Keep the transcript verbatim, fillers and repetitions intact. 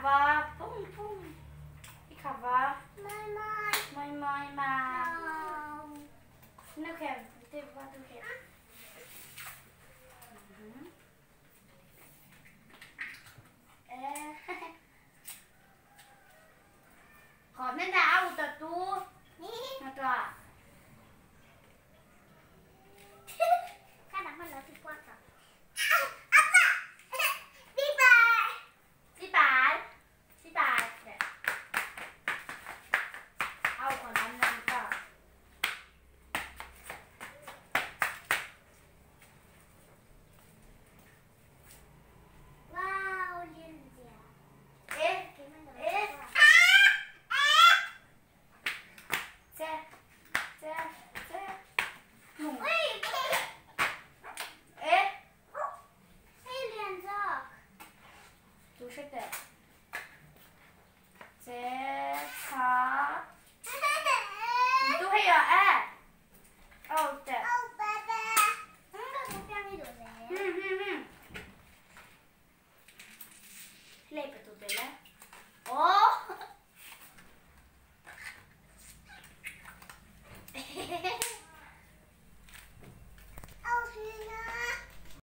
va, pum pum. Ik ga va. Mooi mooi. Mooi mooi maar. Nou. Nog even, even wat doe je? Còn nên đào tụt tu. Mà tụi. Cái đó mà nó thì quá cả. Apa? Đi bài. Đi bài. Đi bài. Để. Ao còn ăn lên cả. Wow, liên dẻo. Ê. Ê. Xe. Xe. Xe. Ngủ. Ê. Hey, liên dọc. Du skiter. Xe. Hả. Du hay à? Ê. Ồ, đẹp. Oh, baba. Enggak, tapi yang itu deh. Hmm, hmm, hmm. Lei per tutte le.